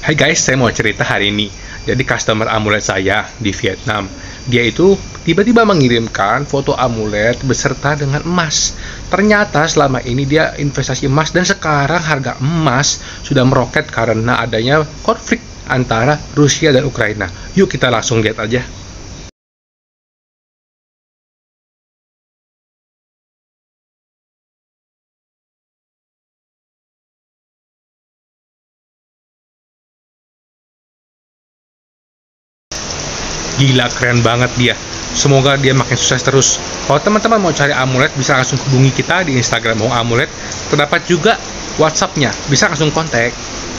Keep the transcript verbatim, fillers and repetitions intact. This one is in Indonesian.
Hai guys, saya mau cerita hari ini. Jadi customer amulet saya di Vietnam, dia itu tiba-tiba mengirimkan foto amulet beserta dengan emas. Ternyata selama ini dia investasi emas dan sekarang harga emas sudah meroket karena adanya konflik antara Rusia dan Ukraina. Yuk kita langsung lihat aja. Gila, keren banget dia. Semoga dia makin sukses terus. Kalau teman-teman mau cari amulet, bisa langsung hubungi kita di Instagram Mau Amulet. Terdapat juga WhatsApp-nya, bisa langsung kontak.